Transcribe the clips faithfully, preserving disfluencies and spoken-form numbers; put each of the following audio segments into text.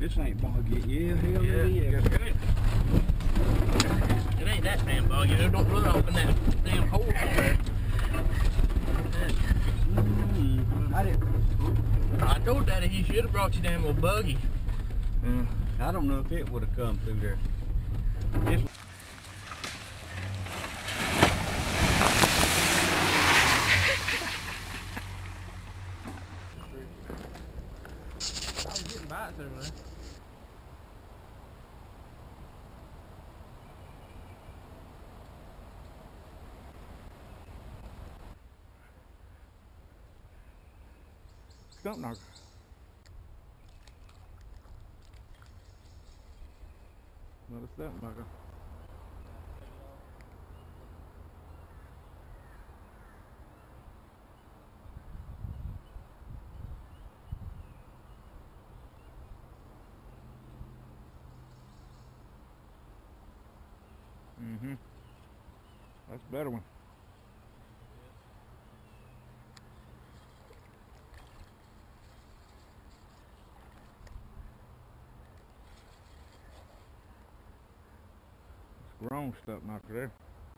This ain't boggy. Yeah, hell yeah, it is. That's good. It ain't that damn boggy. It don't run off in that damn hole somewhere. Mm, I didn't. I told Daddy he should have brought you damn little buggy. Uh, I don't know if it would have come through there. This I was getting bites over there. Stumpknocker. Another Stumpknocker. Mm-hmm. That's a better one. Grown Stumpknocker there.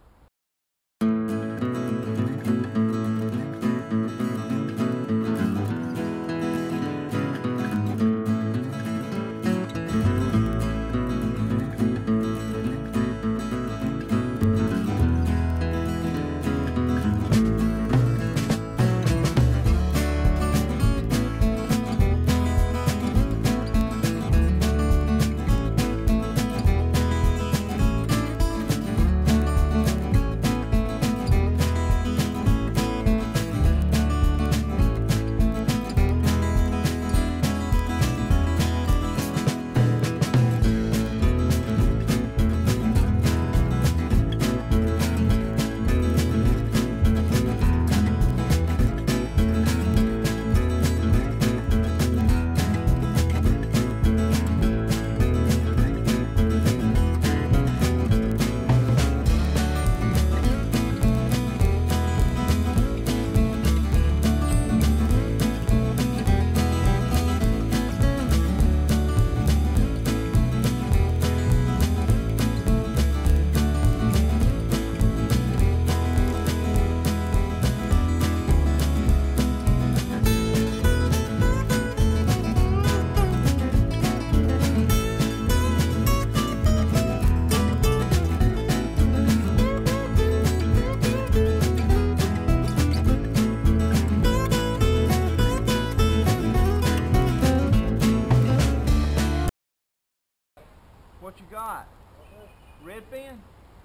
What you got? Red fin?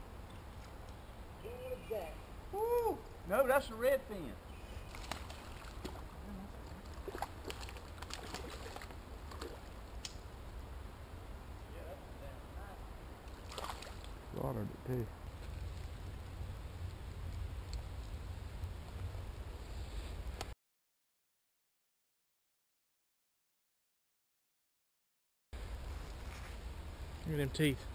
Woo! No, that's a red fin. Slaughtered it too. Look at them teeth.